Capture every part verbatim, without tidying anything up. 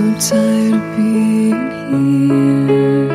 tired of being here,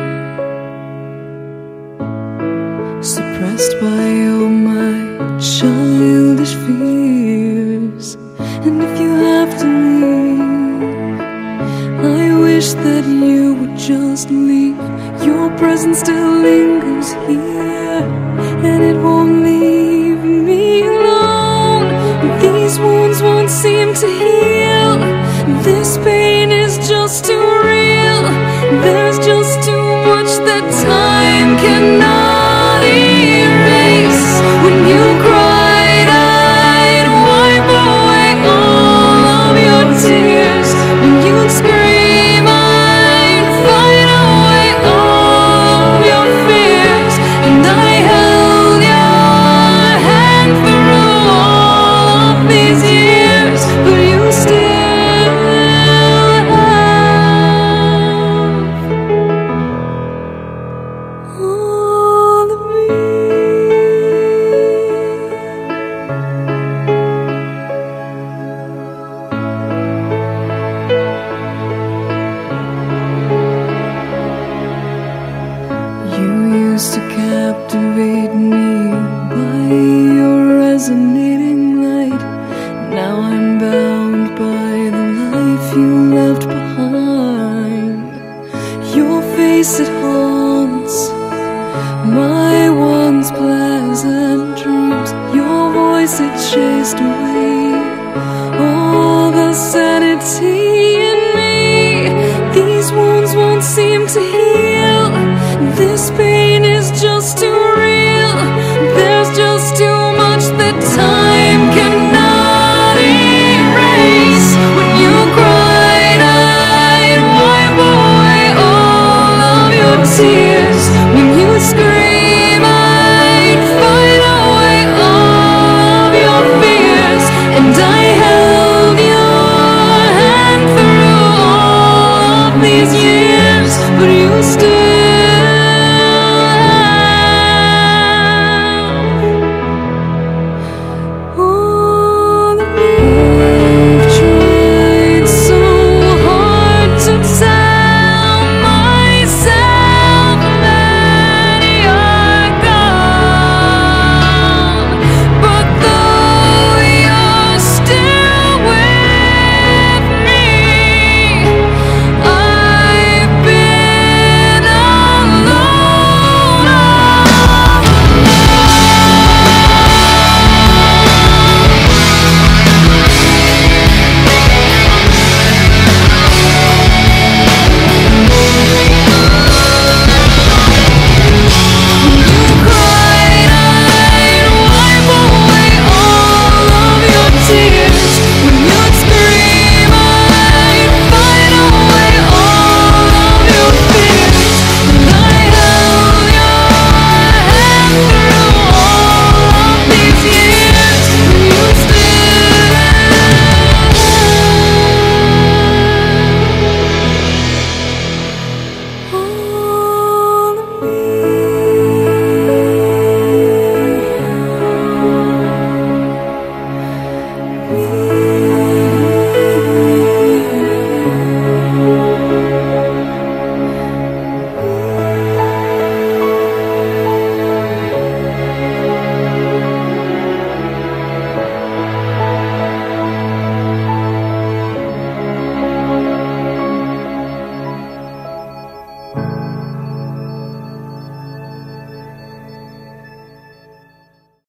suppressed by all my childish fears. And if you have to leave, I wish that you would just leave. Your presence still lingers here, and it won't leave me alone. These wounds won't seem to heal. This pain is just too real. There's just too much that time cannot erase. When you cried, I'd wipe away all of your tears. When you'd scream, I'd fight away all of your fears. And I held your hand through all of these years, but you still used to captivate me by your resonating light. Now I'm bound by the life you left behind. Your face, it haunts my once pleasant dreams. Your voice, it chased away all the sanity in me. These wounds won't seem to heal. This pain is just too